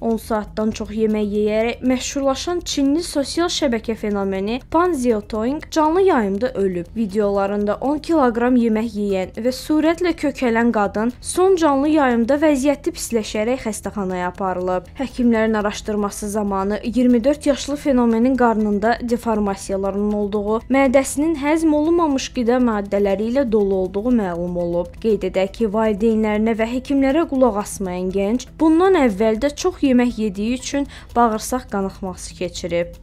10 saatdan çox yemək yeyərək məşhurlaşan Çinli sosial şəbəkə fenomeni Pan Ziyotong canlı yayımda ölüb. Videolarında 10 kiloqram yemək yeyən və sürətlə kökələn qadın son canlı yayımda vəziyyəti pisləşərək xəstəxanaya aparılıb. Həkimlərin araşdırması zamanı 24 yaşlı fenomenin qarnında deformasiyaların olduğu, mədəsinin həzm olunmamış qida maddələri ilə dolu olduğu məlum olub. Qeyd edək ki, valideynlərinə və həkimlərə qulaq asmayan gənc bundan əvvəl də çox yemək yediyi üçün bağırsaq qanaxması keçirib.